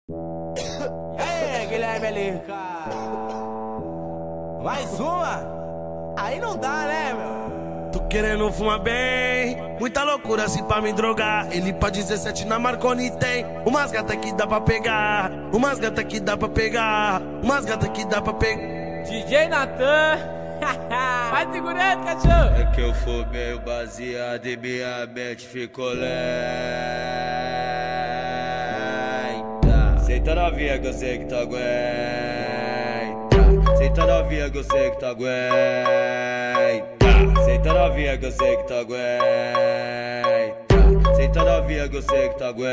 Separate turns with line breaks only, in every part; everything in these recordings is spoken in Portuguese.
E aí, Guilherme LK? Mais uma? Aí não dá, né, meu?
Tô querendo fumar bem, muita loucura assim pra me drogar. Ele pra 17 na Marconi tem umas gatas que dá pra pegar, umas gatas que dá pra pegar, umas gatas que dá pra pegar.
DJ Natan, vai segurando, cachorro.
É que eu fumei o baseado e minha mente ficou lenta. Senta novinha que eu sei que tu aguenta. Senta novinha que eu sei que tu aguenta. Senta novinha que eu sei que tu aguenta. Senta novinha que eu sei que tu aguenta.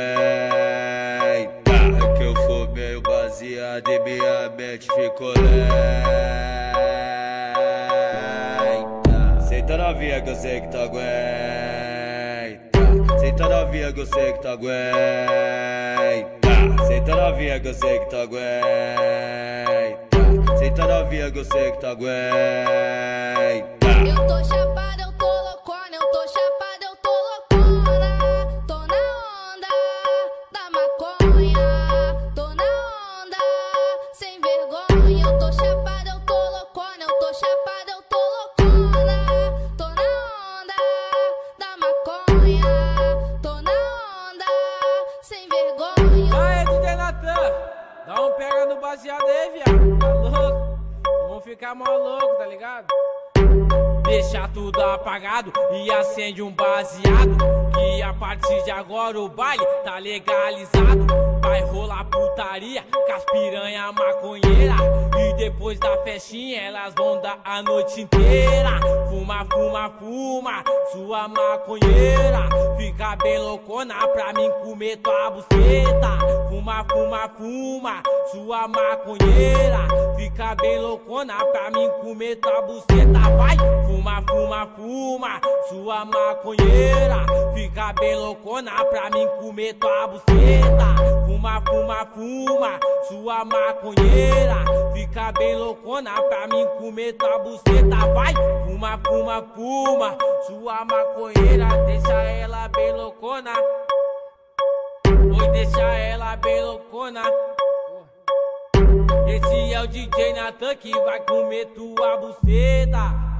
É que eu fumei o baseado e minha mente ficou lenta. Senta novinha que eu sei que tu aguenta. Senta novinha que eu sei que tu aguenta. Senta novinha que eu sei que tu aguenta. Senta novinha que eu sei que tu aguenta.
Eu tô chapada, eu tô loucona, eu tô chapada, eu tô loucona. Tô na onda da maconha, tô na onda sem vergonha. Eu tô chapada, eu tô loucona, eu tô chapada, eu tô loucona. Tô na onda da maconha, tô na onda sem vergonha.
Aê, DJ Natan, dá um pega no baseado aí, viado. Tá louco? Vamos ficar mó louco, tá ligado? Deixa tudo apagado e acende um baseado, que a partir de agora o baile tá legalizado. Vai rolar putaria com as piranha maconheira, e depois da festinha elas vão dar a noite inteira. Fuma, fuma, fuma, sua maconheira, fica bem loucona pra mim comer tua buceta. Fuma, fuma, fuma, sua maconheira, fica bem loucona pra mim comer tua buceta. Vai, fuma, fuma, fuma, sua maconheira, fica bem loucona pra mim comer tua buceta. Fuma, fuma, fuma, sua maconheira, fica bem loucona pra mim comer tua buceta. Vai, fuma, fuma, fuma, sua maconheira, deixa ela bem loucona. Oi, deixa ela bem loucona. Esse é o DJ Natan que vai comer tua buceta.